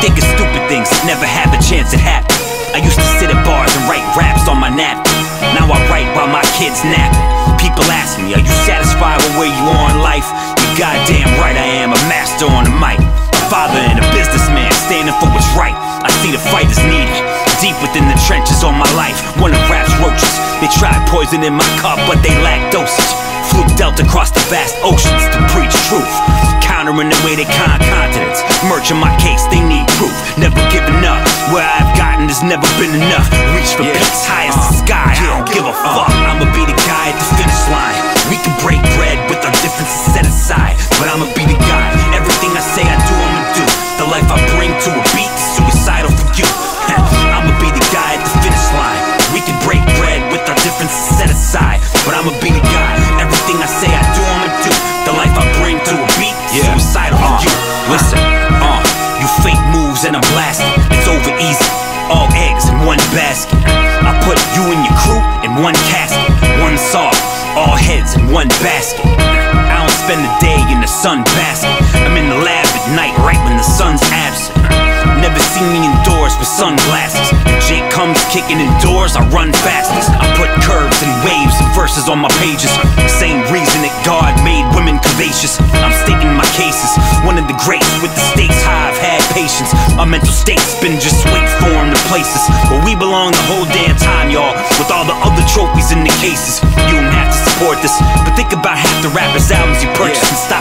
thinking stupid things that never had the chance to happen. I used to sit at bars and write raps on my napkin. Now I write while my kids napping. People ask me, are you satisfied with where you are in life? You're goddamn right I am, a master on the mic. A father and a businessman, standing for what's right. I see the fight is needed, deep within the trenches all my life. One of rap's roaches, they tried poisoning my cup, but they lack dosage. Fluked out across the vast oceans to preach truth, countering the way they con continents. Merching my case, they need proof. Never giving up, where I've gotten has never been enough. Reach for peaks high as the sky, I don't give a fuck. I'ma be the guy at the finish line. We can break bread with our differences set aside, but I'ma be the guy. Everything I say I do, I'ma do. The life I bring to a beat, suicidal for you. I'ma be the guy at the finish line. We can break bread with our differences set aside, but I'ma be the guy. Everything I say I do, I'ma do. The life I bring to a beat, suicidal for you. Listen, you fake moves and I'm blasting. It's over easy, all eggs in one basket. I put you and your crew in one casket. One saw, all heads in one basket. I don't spend the day in the sun basket. I'm in the lab at night right when the sun's absent. Never seen me indoors with sunglasses. If Jake comes kicking indoors, I run fastest. I put curves and waves and verses on my pages. Same reason that God made women curvaceous. I'm stating my cases, one of the greats with the stakes high. I've had patience. My mental state's been just wait for him to places where we belong the whole damn time, y'all. With all the other trophies in the cases, you don't have to support this, but think about half the rappers' albums you purchased and stop